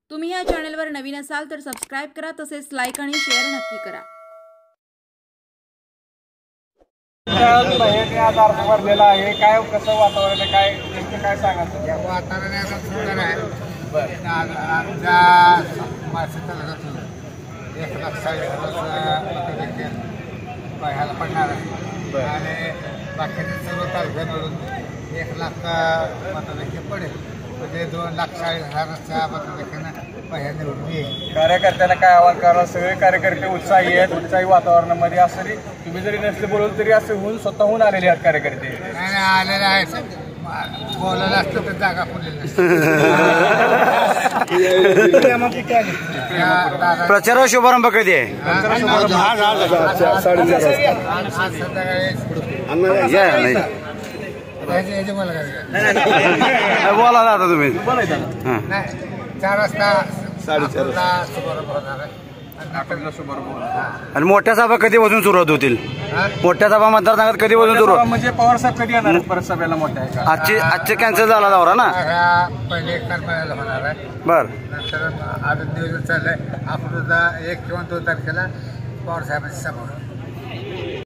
तुम्ही या चॅनलवर नवीन असाल तर सबस्क्राइब करा, तसेच लाईक आणि शेअर नक्की करा। आज अर्ज भरलेला आहे, काय कसं वातावरण आहे, काय नेमकं काय सांगायचं? या वातावरण सुंदर आहे। आमच्या मासिकाला 1,40,000 ह्याला पडणार आहे आणि बाकीचे सर्व तालुक्यांवरून 1,00,000 मतदान पडेल, म्हणजे 2,40,000च्या मतदानानं पहिल्या निवडून येईल। कार्यकर्त्यांना काय आवाहन करा? सगळे कार्यकर्ते उत्साही आहेत, उत्साही वातावरणामध्ये असं तुम्ही जरी नसले बोलून तरी असं होऊन स्वतःहून आलेले आहेत कार्यकर्ते। नाही आलेले आहेत, बोलायला असतं तर जागा पुरलेली प्रचार शुभारंभ कधी आहे? बोला दादा तुम्ही। 4 वाजता 4:30 शुभारंभ होणार आहे आणि मोठ्या सभा कधी पासून सुरुवात होतील? मोठ्या सभा मतदारसंघात कधी पासून सुरुवात? म्हणजे पवार साहेब कधी येणार परत सभेला मोठ्या आहे का? आजचे कॅन्सल झाला दौरा ना? पहिले करमाळ्याला होणार आहे, बर नंतर अजून नियोजन चाललंय। आपण 1 किंवा 2 तारखेला पवार साहेबांची सभा